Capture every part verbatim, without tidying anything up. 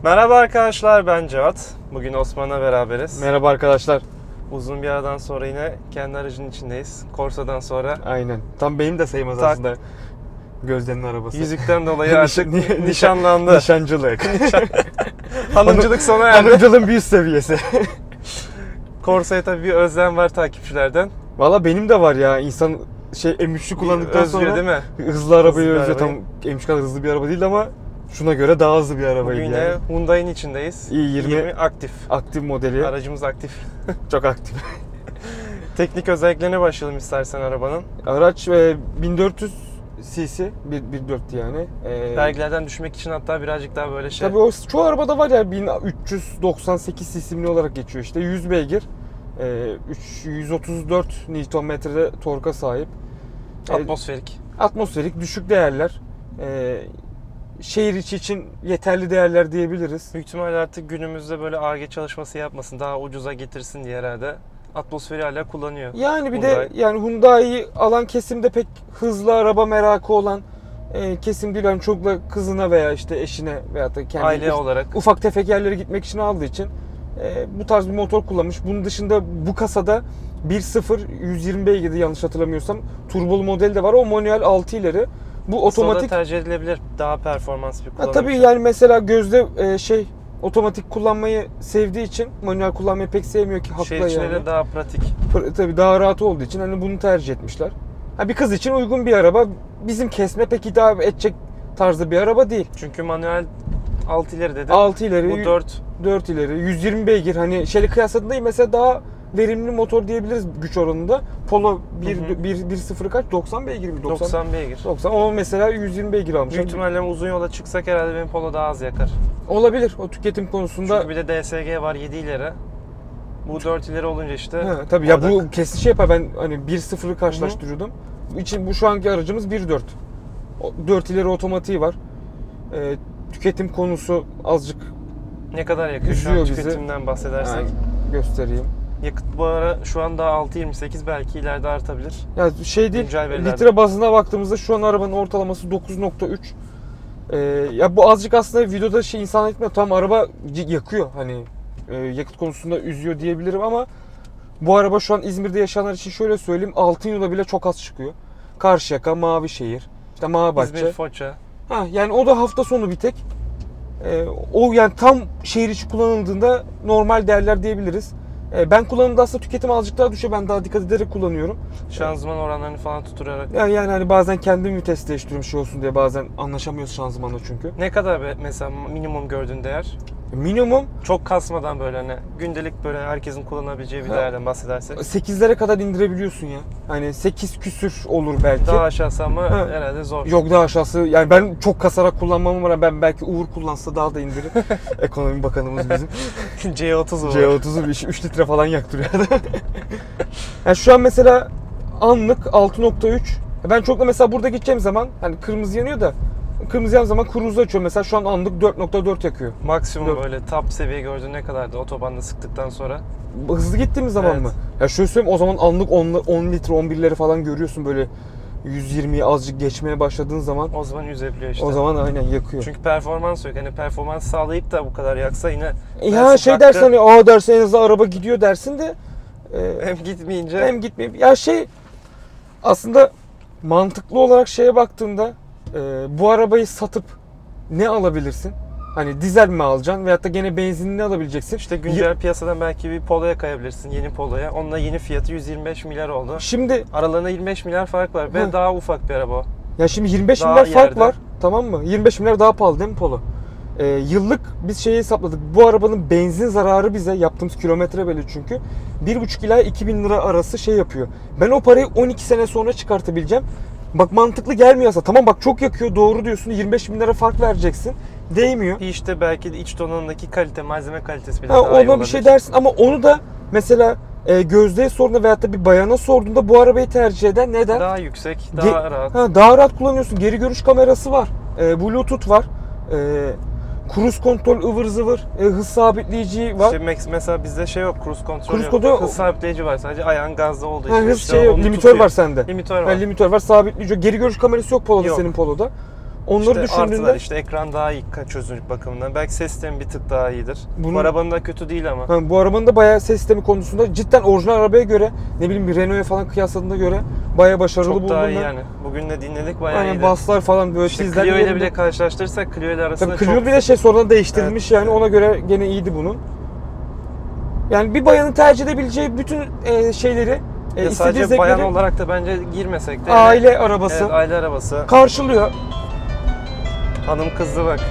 Merhaba arkadaşlar, ben Cevat. Bugün Osman'la beraberiz. Merhaba arkadaşlar. Uzun bir aradan sonra yine kendi aracının içindeyiz. Corsa'dan sonra. Aynen. Tam benim de sayılmaz Tak. aslında. Gözlerinin arabası. Yüzükten dolayı artık Nişan- nişanlandı. Nişancılık. Hanımcılık sona erdi. Hanımcılığın bir üst seviyesi. Corsa'ya tabii bir özlem var takipçilerden. Valla benim de var ya. İnsan şey M üç'ü kullandıktan Özlüyor sonra değil mi? hızlı arabayı Hızlı özlüyor. Tam arabayı. M üç kadar hızlı bir araba değil ama şuna göre daha hızlı bir arabaydı Bugün yine yani. Hyundai'nin içindeyiz. i yirmi aktif. aktif modeli. Aracımız aktif. Çok aktif. Teknik özelliklerine başlayalım istersen arabanın. Araç e, bin dört yüz cc, bir nokta dört yani. E, Vergilerden düşmek için hatta birazcık daha böyle şey. Tabii o çoğu arabada var ya, bin üç yüz doksan sekiz cc'li olarak geçiyor işte. yüz beygir, yüz otuz dört Newton metrede torka sahip. Atmosferik. Atmosferik, düşük değerler. Şehir içi için yeterli değerler diyebiliriz. Büyük ihtimalle artık günümüzde böyle Ar-Ge çalışması yapmasın, daha ucuza getirsin diye herhalde atmosferi hala kullanıyor. Yani bir Hyundai. de yani Hyundai'yi alan kesimde pek hızlı araba merakı olan e, kesim değil. Yani çok da kızına veya işte eşine veya da kendi Aile olarak. ufak tefek yerlere gitmek için aldığı için e, bu tarz bir motor kullanmış. Bunun dışında bu kasada bir nokta sıfır yüz yirmi beygirdi yanlış hatırlamıyorsam. Turbolu modeli de var. O manuel altı ileri. Bu otomatik. Otomatik tercih edilebilir. Daha performans bir Ha, kullanım. tabii için. yani mesela Gözde e, şey otomatik kullanmayı sevdiği için manuel kullanmayı pek sevmiyor ki, haklı Şehir içinde yani. de daha pratik. Pr- Tabii daha rahat olduğu için hani bunu tercih etmişler. Ha, bir kız için uygun bir araba. Bizim kesme pek hitap edecek tarzda bir araba değil. Çünkü manuel altı ileri dedim. altı ileri, Bu dört. dört ileri, yüz yirmi beygir. Hani şeyle kıyasladığında mesela daha verimli motor diyebiliriz güç oranında. Polo bir nokta sıfır kaç? doksan beygir mi? doksan, doksan beygir. doksan. O mesela yüz yirmi beygir almış. Büyük ihtimalle uzun yola çıksak herhalde benim Polo daha az yakar. Olabilir o tüketim konusunda. Çünkü bir de D S G var yedi ileri. Bu dört ileri olunca işte. Ha, tabii ya orada- bu kesin şey yapar, ben hani bir nokta sıfırı karşılaştırıyordum. Bu için bu şu anki aracımız bir nokta dört. O dört ileri otomatiği var. Ee, tüketim konusu azıcık ne kadar yakıyor şu üzüyor an bizi. tüketimden bahsedersek. yani göstereyim. Yakıt bu ara şu an daha altı yirmi sekiz, belki ileride artabilir. Ya şey değil, Güncel veriler. litre bazına baktığımızda şu an arabanın ortalaması dokuz nokta üç. Ee, ya bu azıcık aslında videoda şey insan etmiyor. Tam araba c- yakıyor, hani e, yakıt konusunda üzüyor diyebilirim ama bu araba şu an İzmir'de yaşayanlar için şöyle söyleyeyim, Altınyol'a bile çok az çıkıyor. Karşıyaka, Mavişehir, işte Mağabahçe. İzmir, Foça. Ha, yani o da hafta sonu bir tek. Ee, o yani tam şehir içi kullanıldığında normal değerler diyebiliriz. Ee, ben kullanımda aslında tüketim azıcık daha düşüyor. Ben daha dikkat ederek kullanıyorum. Şanzıman oranlarını falan tutturarak. Yani, yani hani bazen kendim vites değiştiriyorum şey olsun diye, bazen anlaşamıyoruz şanzımanla çünkü. Ne kadar be, mesela minimum gördüğün değer? Minimum Çok kasmadan böyle hani gündelik böyle herkesin kullanabileceği bir Ha. değerden bahsedersek. sekizlere kadar indirebiliyorsun ya. Hani sekiz küsür olur belki. Daha aşağısı ama Ha. herhalde zor. Yok, daha aşağısı. Yani ben çok kasarak kullanmama rağmen ben belki Uğur kullansa daha da indirir. Ekonomi Bakanımız bizim. C otuz var. C otuz'u üç litre falan yaktırıyor. Yani şu an mesela anlık altı nokta üç. Ben çok da mesela burada gideceğim zaman hani kırmızı yanıyor da kırmızı yanan zaman cruise'u açıyorum. Mesela şu an anlık dört nokta dört yakıyor. Maksimum Dört. böyle top seviye gördüğün ne kadardı otobanda sıktıktan sonra? Hızlı gittiğimiz zaman Evet. mı? Ya şöyle söyleyeyim, o zaman anlık on, on litre on birleri falan görüyorsun, böyle yüz yirmiyi azıcık geçmeye başladığın zaman O zaman yüzebiliyor işte. o zaman aynen yakıyor. Çünkü performans yok. Hani performans sağlayıp da bu kadar yaksa yine E ya dersin şey hakkı- dersin hani aa dersin en hızlı araba gidiyor dersin de e, hem gitmeyince hem gitmeyeyim. Ya şey aslında mantıklı olarak şeye baktığında e, bu arabayı satıp ne alabilirsin? Hani dizel mi alacaksın veyahut da gene benzinli alabileceksin? işte güncel piyasadan belki bir Polo'ya kayabilirsin. Yeni Polo'ya. Onunla yeni fiyatı yüz yirmi beş milyar oldu. Şimdi Aralarında yirmi beş milyar fark var ve Hı. daha ufak bir araba o. ya şimdi yirmi beş Daha milyar fark yerde. var, tamam mı? yirmi beş milyar daha pahalı değil mi Polo? E, yıllık biz şeyi hesapladık. Bu arabanın benzin zararı bize yaptığımız kilometre belli çünkü. bir buçuk ila iki bin lira arası şey yapıyor. Ben o parayı on iki sene sonra çıkartabileceğim. Bak mantıklı gelmiyor aslında. Tamam bak çok yakıyor, doğru diyorsun. yirmi beş bin lira fark vereceksin. Değmiyor. Bir işte belki de iç donanımdaki kalite, malzeme kalitesi bile Ha, daha iyi ona bir olabilir. şey dersin ama onu da mesela e, Gözde'ye sorduğunda veyahut da bir bayana sorduğunda bu arabayı tercih eden neden? Daha yüksek, daha Ge- rahat. Ha, daha rahat kullanıyorsun. Geri görüş kamerası var. E, Bluetooth var. E, cruise kontrol ıvır zıvır. E, hız sabitleyici var. İşte mes- mesela bizde şey yok, cruise kontrol Cruise yok. kontrol- Hız sabitleyici var, sadece ayağın gazda olduğu Ha, için. hız işte şey yok. onu Limitör tutuyor. var sende. Limitör Ha, var. limitör var, sabitleyici. Geri görüş kamerası yok Polo'da, Yok. senin Polo'da. Onları İşte düşündüğünde artılar işte ekran daha iyi çözünürlük bakımından. Belki ses sistemi bir tık daha iyidir. Bunun- Bu arabanın da kötü değil ama. ha, bu arabanın da bayağı ses sistemi konusunda cidden orijinal arabaya göre, ne bileyim bir Renault'a falan kıyasladığına göre bayağı başarılı Çok buldum daha iyi ben. yani. Bugün de dinledik bayağı Aynen iyiydi. baslar falan böyle İşte çizgiler Clio ile yerinde. bile karşılaştırırsak Clio ile arasında Tabii Clio çok... bile şey sonradan değiştirilmiş Evet. yani ona göre gene iyiydi bunun. Yani bir bayanın tercih edebileceği bütün e, şeyleri e, Ya istediği sadece bayan zevkleri olarak da bence girmesek de. aile yani- arabası Evet, aile arabası. karşılıyor. Hanım kızdı bak.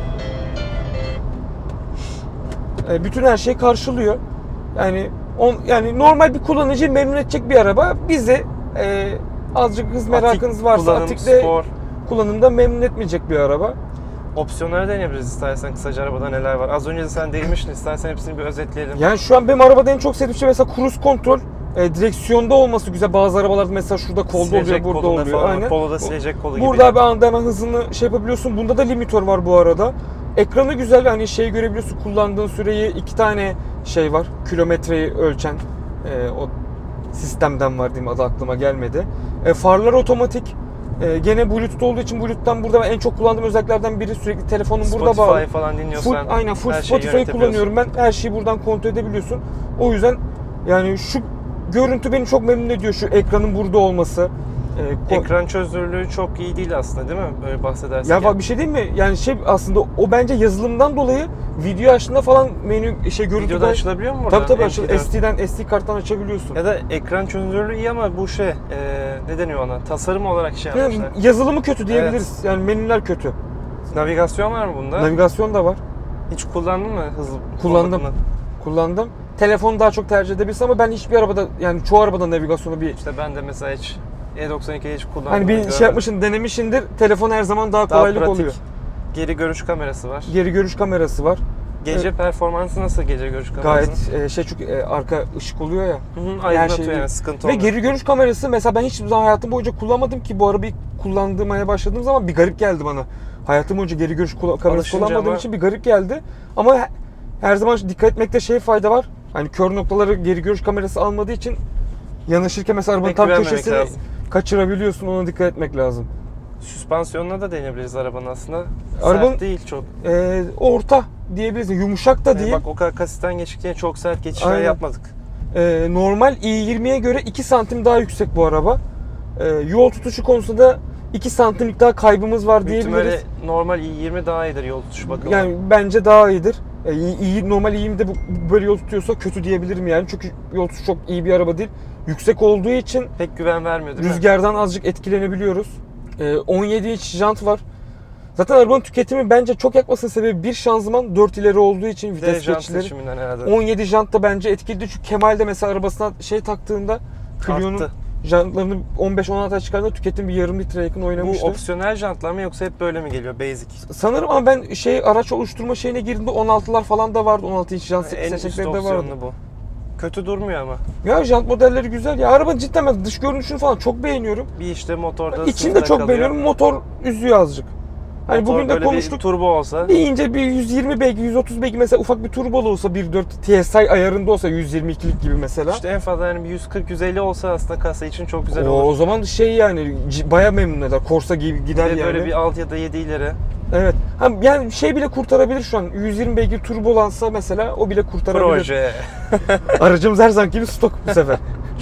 E, bütün her şeyi karşılıyor. Yani on, yani normal bir kullanıcıyı memnun edecek bir araba. Bizi e, azıcık hız merakınız Atik varsa kullanım, atikle spor. kullanımda memnun etmeyecek bir araba. Opsiyonları deneyebiliriz istersen kısaca arabada neler var. Az önce de sen değinmiştin, istersen hepsini bir özetleyelim. Yani şu an benim arabada en çok sevdiğim şey mesela cruise kontrol. E, direksiyonda olması güzel. Bazı arabalarda mesela şurada kolda Silecek oluyor, burada kolunda oluyor. falan, Aynen. Polo'da silecek kolu gibi. Burada bir anda hemen hızını şey yapabiliyorsun. Bunda da limitör var bu arada. Ekranı güzel, hani şey görebiliyorsun, kullandığın süreyi, iki tane şey var. Kilometreyi ölçen e, o sistemden var diyeyim, adı aklıma gelmedi. E, farlar otomatik. E, gene Bluetooth olduğu için Bluetooth'tan burada ben en çok kullandığım özelliklerden biri, sürekli telefonum burada bağlı. Spotify falan dinliyorsan Full, aynen full her şeyi Spotify'ı yönetebiliyorsun. kullanıyorum ben. Her şeyi buradan kontrol edebiliyorsun. O yüzden yani şu görüntü beni çok memnun ediyor, şu ekranın burada olması. E, ko- Ekran çözünürlüğü çok iyi değil aslında değil mi? Böyle bahsedersek. Ya yani. bak bir şey diyeyim mi? Yani şey aslında o bence yazılımdan dolayı video açtığında falan menü şey görüntüden Videoda açılabiliyor mu burada? Tabii tabii M P açıl. dört. S D'den S D karttan açabiliyorsun. Ya da ekran çözünürlüğü iyi ama bu şey, e, ne deniyor ona? Tasarım olarak şey Yani yapmışlar. yazılımı kötü diyebiliriz. Yani menüler kötü. Navigasyon var mı bunda? Navigasyon da var. Hiç kullandın mı hızlı? Kullandım. bakımını? Kullandım. Telefonu daha çok tercih edebilirsin ama ben hiçbir arabada, yani çoğu arabada navigasyonu bir İşte ben de mesela hiç E doksan iki'yi hiç kullanmadım. hani bir görmedim. şey yapmışsın, denemişindir. Telefon her zaman daha Daha kolaylık pratik. oluyor. Geri görüş kamerası var. Geri görüş kamerası var. Gece performansı nasıl gece görüş kamerasının? Gayet e, şey, çünkü e, arka ışık oluyor ya. Hı hı, aydınlatıyor şey- yani, sıkıntı Ve olmuyor. geri görüş kamerası mesela ben hiçbir zaman hayatım boyunca kullanmadım ki, bu arabayı kullandırmaya başladığım zaman bir garip geldi bana. Hayatım boyunca geri görüş kula- kamerası Alışınca kullanmadığım ama- için bir garip geldi. Ama he- her zaman dikkat etmekte şey fayda var. Hani kör noktaları geri görüş kamerası almadığı için yanaşırken mesela arabanın Pek tam güvenmemek köşesini lazım. kaçırabiliyorsun. Ona dikkat etmek lazım. Süspansiyonuna da deneyebiliriz arabanın aslında. Arabanın- Sert değil çok. Ee, orta diyebiliriz. Yumuşak da Yani değil. bak o kadar kasitten geçirken çok sert geçişler Aynen. yapmadık. Ee, normal i yirmiye göre iki santim daha yüksek bu araba. Ee, yol tutuşu konusunda iki santimlik daha kaybımız var Büyük ihtimalle diyebiliriz. normal i yirmi daha iyidir yol tutuşu bakımından. Yani bence daha iyidir. E, iyi, iyi- normal iyiyim de bu, böyle yol tutuyorsa kötü diyebilirim yani. Çünkü yol tutuşu çok iyi bir araba değil. Yüksek olduğu için Pek güven vermiyor değil mi? rüzgardan azıcık etkilenebiliyoruz. E, on yedi inç jant var. Zaten arabanın tüketimi bence çok yakmasının sebebi bir şanzıman, dört ileri olduğu için Bir de vites jant geçişleri. seçiminden herhalde. on yedi jant da bence etkili. Çünkü Kemal de mesela arabasına şey taktığında Clio'nun Arttı. jantlarını on beş on altıya çıkardığında tüketim bir yarım litreye yakın Bu oynamıştı. opsiyonel jantlar mı yoksa hep böyle mi geliyor basic? Sanırım ama ben şey araç oluşturma şeyine girdiğimde on altılar falan da vardı. on altı inç jant En üst seçenekleri de vardı. opsiyonlu bu. Kötü durmuyor ama. Ya jant modelleri güzel ya. Arabanın cidden ben dış görünüşünü falan çok beğeniyorum. Bir işte motorda İçini sınırda de çok kalıyor. beğeniyorum. Motor üzüyor azıcık. Hani Motor bugün de böyle konuştuk. bir turbo olsa. Bir ince bir yüz yirmi beygir, yüz otuz beygir mesela ufak bir turbolu olsa bir nokta dört T S I ayarında olsa yüz yirmi ikilik gibi mesela. İşte en fazla yani bir yüz kırk yüz elli olsa aslında kasa için çok güzel o, olur. o zaman şey yani c- bayağı memnun eder. Corsa gibi Bir gider de yani. böyle bir alt ya da yedi ileri. Evet. Ha, yani şey bile kurtarabilir şu an. yüz yirmi beygir turbolansa mesela o bile kurtarabilir. Proje. Aracımız her zaman gibi stok bu sefer.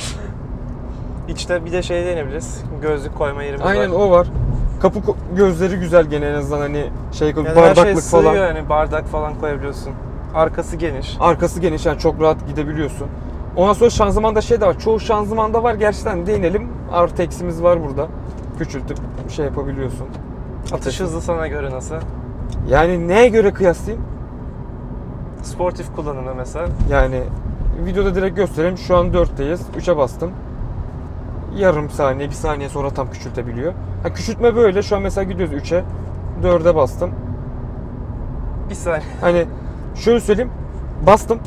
İçte bir de şey denebiliriz. Gözlük koyma yerimiz Aynen var. o var. Kapı ko- gözleri güzel gene en azından hani şey Yani her bardaklık şey falan. sığıyor yani, bardak falan koyabiliyorsun. Arkası geniş. Arkası geniş yani çok rahat gidebiliyorsun. Ondan sonra şanzımanda şey de var. Çoğu şanzımanda var. Gerçekten değinelim. Artı eksimiz var burada. Küçültüp şey yapabiliyorsun. Atış hızı sana göre nasıl? Yani neye göre kıyaslayayım? Sportif kullanımda mesela. Yani videoda direkt göstereyim. Şu an dörtteyiz. üçe bastım. Yarım saniye, bir saniye sonra tam küçültebiliyor. Ha, küçültme böyle. Şu an mesela gidiyoruz üçe. dörde bastım. Bir saniye. Hani şöyle söyleyeyim. Bastım.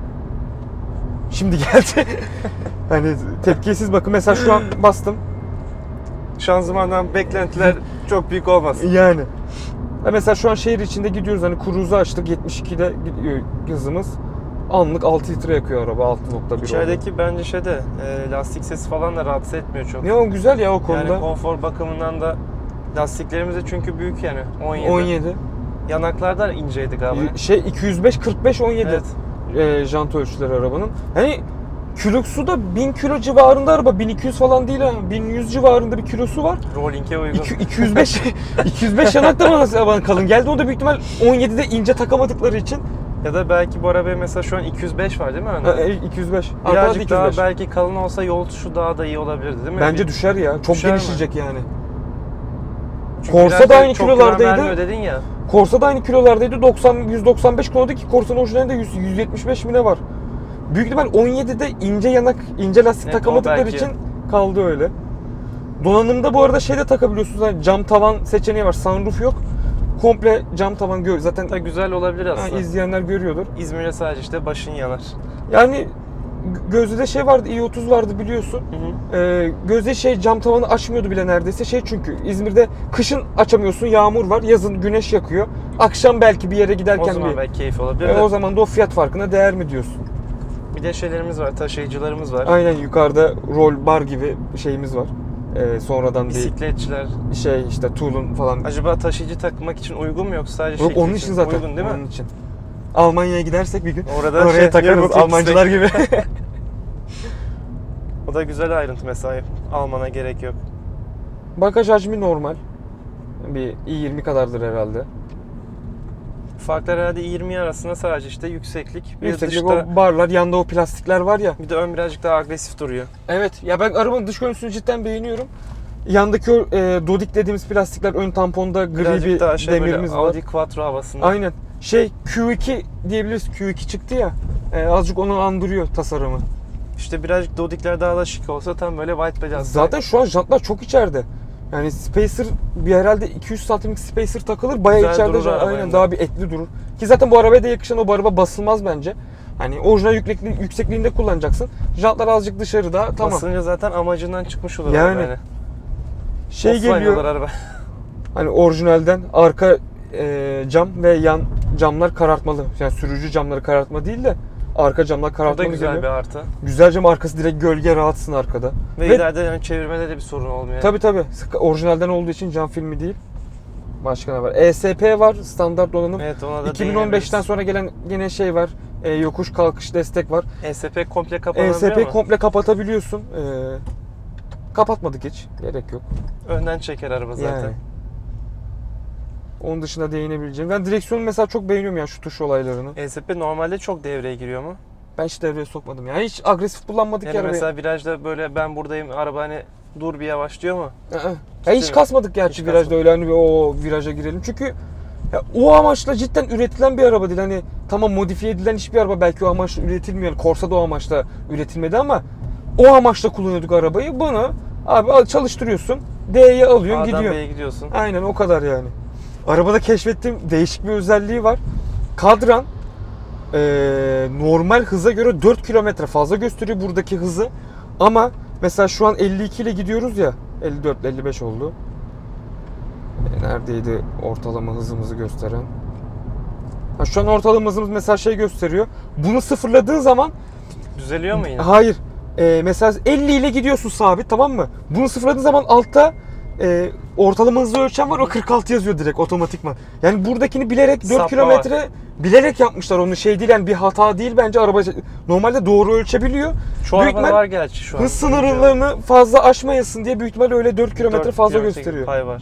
Şimdi geldi. Hani tepkisiz bakın. Mesela şu an bastım. Şanzımandan beklentiler çok büyük olmasın. Yani. Ha, mesela şu an şehir içinde gidiyoruz. Hani cruise'u açtık. yetmiş ikide gidiyor hızımız. Anlık altı litre yakıyor araba. altı nokta bir oldu. İçerideki bence şeyde e, lastik sesi falan da rahatsız etmiyor çok. Ne o güzel ya o konuda. Yani konfor bakımından da Lastiklerimiz de çünkü büyük yani. on yedi. on yedi. Yanaklar da inceydi galiba. Şey iki yüz beş kırk beş on yedi. Evet. E, jant ölçüleri arabanın. Hani kilosu da bin kilo civarında araba. bin iki yüz falan değil ha. bin yüz civarında bir kilosu var. Rolling'e uygun. İki- iki yüz beş iki yüz beş yanak da bana, bana kalın geldi. O da büyük ihtimal on yedide ince takamadıkları için. Ya da belki bu arabaya mesela şu an iki yüz beş var değil mi önde? Ha, e, iki yüz beş. Arkada da Birazcık iki yüz beş. daha belki kalın olsa yol tutuşu daha da iyi olabilirdi değil mi? Bence Bir- düşer ya. Çok Düşer mi? genişleyecek yani. Çünkü Corsa biraz da aynı çok güven kilolardaydı. vermiyor dedin ya. Corsa da aynı kilolardaydı. doksan yüz doksan beş kiloda ki Corsa'nın orijinalinde yüz, yüz yetmiş beş mi ne var? Büyük ihtimal on yedide ince yanak, ince lastik Evet, o takamadıkları belki. için kaldı öyle. Donanımda bu arada şey de takabiliyorsunuz. Hani cam tavan seçeneği var. Sunroof yok. Komple cam tavan gör. Zaten Da güzel olabilir ha, aslında. izleyenler görüyordur. İzmir'e sadece işte başın yanar. Yani G- Gözde'de şey vardı, i otuz vardı biliyorsun. Hı hı. Ee, Gözde şey cam tavanı açmıyordu bile neredeyse. Şey çünkü İzmir'de kışın açamıyorsun, yağmur var, yazın güneş yakıyor. Akşam belki bir yere O giderken zaman bir... belki keyif olabilir E, de. o zaman da o fiyat farkına değer mi diyorsun? Bir de şeylerimiz var, taşıyıcılarımız var. Aynen yukarıda roll bar gibi şeyimiz var. Ee, sonradan Bisikletçiler. bir şey işte Tool'un falan. Acaba taşıyıcı takmak için uygun mu yoksa sadece Yok şekil onun için zaten. Uygun değil mi? Onun için. Almanya'ya gidersek bir gün Orada oraya şey, takarız yarım Almancılar gibi. O da güzel ayrıntı mesela. Almana gerek yok. Bagaj hacmi normal. Bir i yirmi kadardır herhalde. Farklar herhalde yirmi arasında sadece işte yükseklik. Bir Yükseklik dışta, o barlar, yanda o plastikler var ya. bir de ön birazcık daha agresif duruyor. Evet ya ben arabanın dış görüntüsünü cidden beğeniyorum. Yandaki o e, Dodik dediğimiz plastikler ön tamponda gri Birazcık bir daha şey demirimiz böyle var. Audi Quattro havasında. Aynen. Şey Q iki diyebiliriz. Q iki çıktı ya. E, azıcık onu andırıyor tasarımı. İşte birazcık Dodik'ler daha da şık olsa tam böyle white beyaz. Zaten şu an jantlar çok içeride. Yani Spacer bir herhalde iki yüz santimlik Spacer takılır. Bayağı Güzel içeride durur jant- araba aynen yani. daha bir etli durur. Ki zaten bu arabaya da yakışan o araba basılmaz bence. Hani orijinal yüksekli- yüksekliğinde kullanacaksın. Jantlar azıcık dışarıda tamam. Basınca zaten amacından çıkmış olur. Yani. Yani. Şey Offline geliyor. olur araba. Hani orijinalden arka e, cam ve yan camlar karartmalı. Yani sürücü camları karartma değil de arka camlar Bu da karartmalı güzel geliyor. bir artı. Güzel cam arkası direkt gölge rahatsın arkada. Ve, Ve- ileride yani çevirmede de bir sorun olmuyor. Tabii tabii. Sık- Orijinalden olduğu için cam filmi değil. Başka ne var? E S P var. Standart donanım. Evet, ona da iki bin on beşten sonra gelen yine şey var. E, yokuş kalkış destek var. E S P komple E kapanabiliyor S P mu? komple kapatabiliyorsun. E, kapatmadık hiç. Gerek yok. Önden çeker araba zaten. Yani. Onun dışında değinebileceğim. Ben direksiyonu mesela çok beğeniyorum ya şu tuş olaylarını. E S P normalde çok devreye giriyor mu? Ben hiç devreye sokmadım. Yani hiç agresif kullanmadık Yani ya arabayı. mesela virajda böyle ben buradayım araba hani dur bir yavaş diyor mu? Hı-hı. Ya hiç mi? kasmadık gerçi Hiç virajda kasmadık. öyle hani bir o viraja girelim. Çünkü ya o amaçla cidden üretilen bir araba değil. Hani tamam modifiye edilen hiçbir araba belki o amaçla üretilmiyor. Corsa da o amaçla üretilmedi ama o amaçla kullanıyorduk arabayı. Bunu abi al çalıştırıyorsun. D'ye alıyorsun A'dan gidiyor. B'ye gidiyorsun. Aynen o kadar yani. Arabada keşfettiğim değişik bir özelliği var. Kadran eee, normal hıza göre dört kilometre fazla gösteriyor buradaki hızı. Ama mesela şu an elli iki ile gidiyoruz ya. elli dört elli beş oldu. E, neredeydi ortalama hızımızı gösteren? Ha, şu an ortalama hızımız mesela şey gösteriyor. Bunu sıfırladığın zaman Düzeliyor mu yine? hayır. Ee, mesela elli ile gidiyorsun sabit, tamam mı? Bunu sıfırladığın zaman altta e, ortalama hızı ölçen var, o kırk altı yazıyor direkt otomatikman. Yani buradakini bilerek Sapma dört kilometre bilerek yapmışlar, onu şey değil yani bir hata değil bence, araba normalde doğru ölçebiliyor. Şu büyük arabada ihtimal var gerçi şu an. Hız sınırlarını fazla aşmayasın diye büyük ihtimalle öyle dört kilometre dört fazla kilometre gösteriyor. Pay var.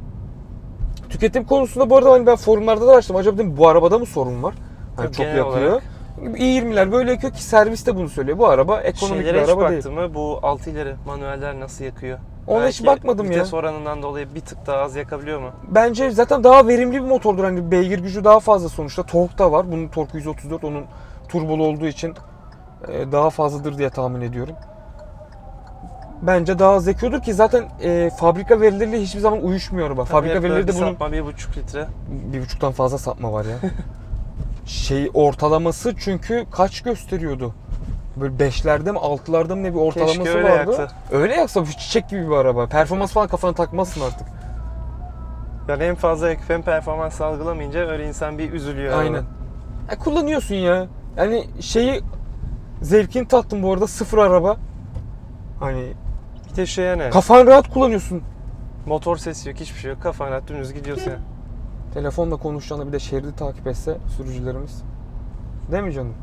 Tüketim konusunda bu arada hani ben forumlarda da araştırdım. Acaba dedim bu arabada mı sorun var? Hani Tabii çok genel yakıyor. olarak. i yirmiler böyle yakıyor ki servis de bunu söylüyor. Bu araba ekonomik Şeylere bir hiç araba değil. baktın mı? Bu altı ileri manueller nasıl yakıyor? Ona hiç Belki bakmadım ya. Vites oranından dolayı bir tık daha az yakabiliyor mu? Bence zaten daha verimli bir motordur. Hani beygir gücü daha fazla sonuçta. Tork da var. Bunun torku yüz otuz dört, onun turbolu olduğu için e, daha fazladır diye tahmin ediyorum. Bence daha az yakıyordur ki zaten e, fabrika verileriyle hiçbir zaman uyuşmuyor araba. Fabrika Hep böyle verileri de bir bunun sapma bir buçuk litre. bir buçuktan fazla sapma var ya. Şey ortalaması çünkü kaç gösteriyordu? Böyle beşlerde mi altılarda mı ne bir ortalaması Keşke öyle vardı. yaksa. Öyle yaksa bu çiçek gibi bir araba. Performans falan kafana takmazsın artık. Yani hem fazla yakıp hem performans salgılamayınca öyle insan bir üzülüyor. Aynen. Ya kullanıyorsun ya. Yani şeyi zevkini tattım bu arada, sıfır araba. Hani Bir de şeye ne? kafan rahat kullanıyorsun. Motor sesi yok, hiçbir şey yok. Kafana dümdüz gidiyorsun ya. Telefonla konuşacağını bir de şeridi takip etse sürücülerimiz. Değil mi canım?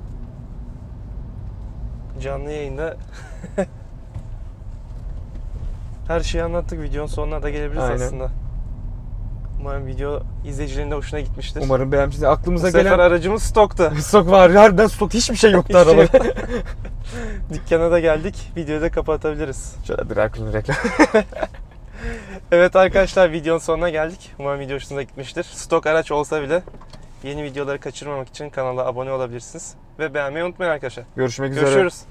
Canlı yayında her şeyi anlattık. Videonun sonuna da gelebiliriz Aynen. aslında. Umarım video izleyicilerin de hoşuna gitmiştir. Umarım beğenmişsiniz. Aklımıza Bu sefer gelen aracımız stokta. stok var. Harbiden stok hiçbir şey yoktu Hiçbir şey arabada. Dükkana da geldik. Videoyu da kapatabiliriz. Şöyle bir reklam reklam. Evet arkadaşlar, videonun sonuna geldik. Umarım video hoşunuza gitmiştir. Stok araç olsa bile yeni videoları kaçırmamak için kanala abone olabilirsiniz. Ve beğenmeyi unutmayın arkadaşlar. Görüşmek üzere. Görüşürüz.